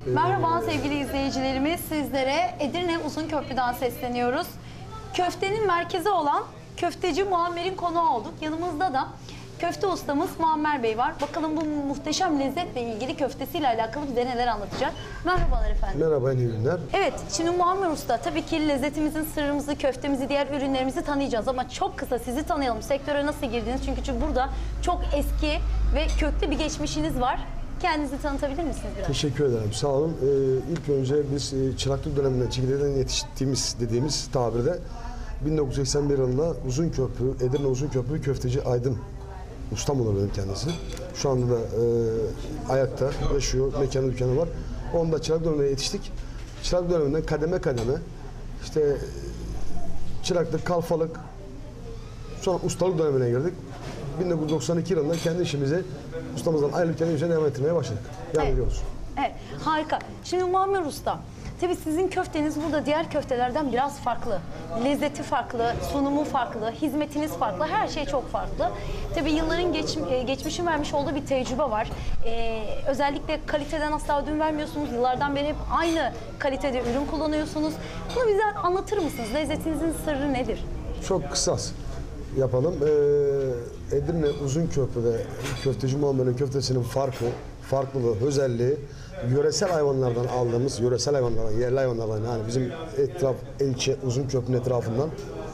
Merhaba sevgili izleyicilerimiz, sizlere Edirne Uzunköprü'den sesleniyoruz. Köftenin merkezi olan Köfteci Muammer'in konuğu olduk. Yanımızda da köfte ustamız Muammer Bey var. Bakalım bu muhteşem lezzetle ilgili köftesiyle alakalı bize neler anlatacak. Merhabalar efendim. Merhaba, iyi günler. Evet, şimdi Muammer Usta, tabii ki lezzetimizin sırrımızı, köftemizi, diğer ürünlerimizi tanıyacağız. Ama çok kısa sizi tanıyalım. Sektöre nasıl girdiniz? Çünkü burada çok eski ve köklü bir geçmişiniz var. Kendinizi tanıtabilir misiniz biraz? Teşekkür ederim, sağ olun. İlk önce biz çıraklık döneminde çekirdeğden yetiştiğimiz dediğimiz tabirde 1981 yılında Uzunköprü, Edirne Uzunköprü Köfteci Aydın ustam olur benim kendisi. Şu anda da ayakta yaşıyor, mekanı, dükkanı var. Onda çırak dönemine yetiştik. Çırak döneminden kademe kademe işte çıraklık, kalfalık, sonra ustalık dönemine girdik. 1992 yılında kendi işimizi ustamızdan ayrılıp kendi işimize devam ettirmeye başladık. Devam ediyoruz. Evet, harika. Şimdi Muammer Usta, tabii sizin köfteniz burada diğer köftelerden biraz farklı. Lezzeti farklı, sunumu farklı, hizmetiniz farklı, her şey çok farklı. Tabii yılların geçmişin vermiş olduğu bir tecrübe var. Özellikle kaliteden asla ödün vermiyorsunuz. Yıllardan beri hep aynı kalitede ürün kullanıyorsunuz. Bunu bize anlatır mısınız? Lezzetinizin sırrı nedir? Çok kısas yapalım. Edirne Uzunköprü'de Köfteci Muammer'in köftesinin farklılığı, özelliği yöresel hayvanlardan aldığımız, yöresel hayvanlardan, yerli hayvanlardan, yani bizim ilçe Uzunköprü'nün etrafından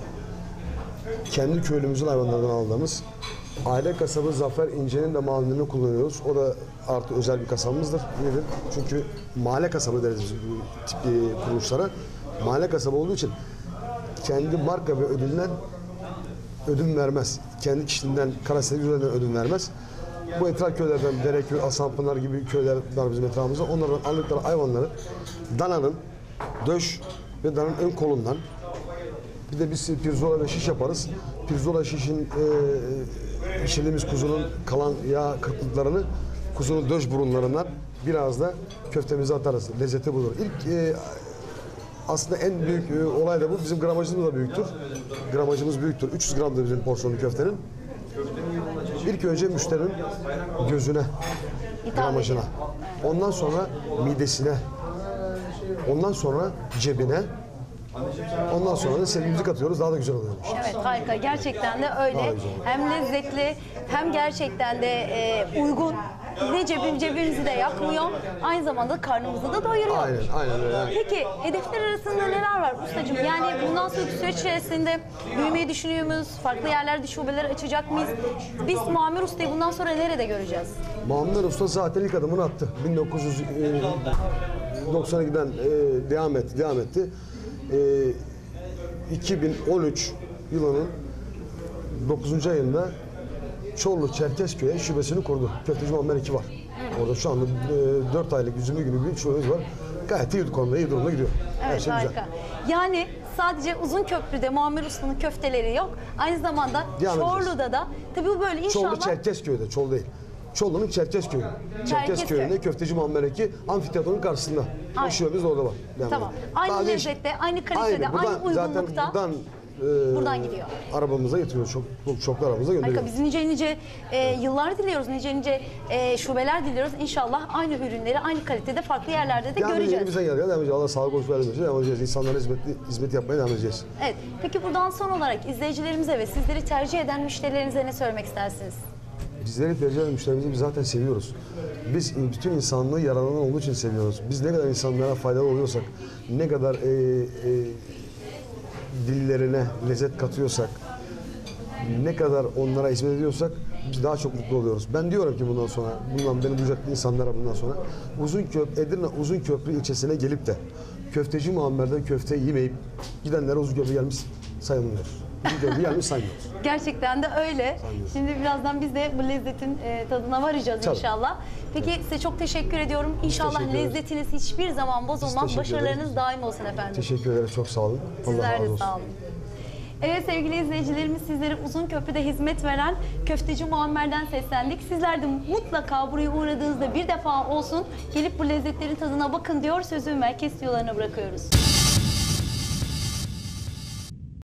kendi köylümüzün hayvanlardan aldığımız aile kasabı Zafer İnce'nin de malını kullanıyoruz. O da artı özel bir kasabımızdır. Nedir? Çünkü mahalle kasabı deriz biz bu tip kuruluşlara. Mahalle kasabı olduğu için kendi marka ve ödülden ödün vermez. Kendi kişiliğinden, karakterinden ödün vermez. Bu etraf köylerden Dereköy, Asanpınar gibi köyler var bizim etrafımızda. Onlardan aldıkları hayvanları dananın döş ve dananın ön kolundan, bir de biz pirzola ve şiş yaparız. Pirzola şişin pişirdiğimiz kuzunun kalan yağ kırpıklarını kuzunun döş burunlarından biraz da köftemize atarız. Lezzeti budur. İlk aslında en büyük olay da bu. Bizim gramajımız da büyüktür. Gramajımız büyüktür. 300 gramdır bizim porsiyonu köftenin. İlk önce müşterinin gözüne, gramajına, ondan sonra midesine, ondan sonra cebine, ondan sonra da sevgimizi katıyoruz, daha da güzel oluyor. Evet, harika. Gerçekten de öyle. Hem lezzetli, hem gerçekten de uygun. Ne cebimizi de yakmıyor, aynı zamanda karnımızı da doyuruyor. Aynen öyle. Peki, hedefler arasında neler var ustacığım? Yani bundan sonraki süreç içerisinde büyümeyi düşünüyor muyuz? Farklı yerlerde şubeler açacak mıyız? Biz Muammer Usta'yı bundan sonra nerede göreceğiz? Muammer Usta zaten ilk adımını attı. 1992'den devam etti. 2013 yılının 9. ayında Çorlu Çerkezköy'e şubesini kurdu. Köfteci Muammer 2 var. Orada şu anda 4 aylık yüzümü günü bir şubemiz var. Gayet iyi konuda, iyi durumda gidiyor. Evet, her şey harika. güzel. Yani sadece Uzunköprü'de Muammer Usta'nın köfteleri yok. Aynı zamanda Çorlu'da da, tabii bu böyle inşallah... Çorlu Çerkezköy'de, Çorlu değil. Çorlu'nun Çerkezköy'ü. Çerkezköy'ünde Köfteci Muammer 2 amfiteyatronun karşısında. O şubemiz de orada var. Tamam. Aynı lezzette, aynı kalitede, aynı uygunlukta. Buradan gidiyor. Arabamıza getiriyoruz. Çoklu arabamıza gönderiyoruz. Harika. Biz nice yıllar diliyoruz, nice şubeler diliyoruz. İnşallah aynı ürünleri, aynı kalitede farklı yerlerde de göreceğiz. Elimize geldi. Devam edeceğiz. Allah sağlık olsun vermeyeceğiz. Devam edeceğiz. İnsanlara hizmet yapmaya devam edeceğiz. Evet. Peki buradan son olarak izleyicilerimize ve sizleri tercih eden müşterilerinize ne söylemek istersiniz? Bizleri tercih eden müşterimizi biz zaten seviyoruz. Biz bütün insanlığı yaradan olduğu için seviyoruz. Biz ne kadar insanlara faydalı oluyorsak, ne kadar dillerine lezzet katıyorsak, ne kadar onlara hizmet ediyorsak biz daha çok mutlu oluyoruz. Ben diyorum ki bundan beni duyacak insanlara bundan sonra Edirne Uzunköprü ilçesine gelip de Köfteci Muammer'den köfte yemeyip gidenlere Uzunköprü gelmiş sayılmıyoruz. Uzunköprü gelmiş saymıyoruz. Gerçekten de öyle. Şimdi birazdan biz de bu lezzetin tadına varacağız inşallah. Peki size çok teşekkür ediyorum. İnşallah lezzetiniz hiçbir zaman bozulmaz. Başarılarınız daim olsun efendim. Teşekkür ederim. Çok sağ olun. Sizler de sağ olun. Evet sevgili izleyicilerimiz, sizlere Uzunköprü'de hizmet veren Köfteci Muammer'den seslendik. Sizler de mutlaka buraya uğradığınızda bir defa olsun gelip bu lezzetlerin tadına bakın diyor, sözü merkez stüdyolarına bırakıyoruz.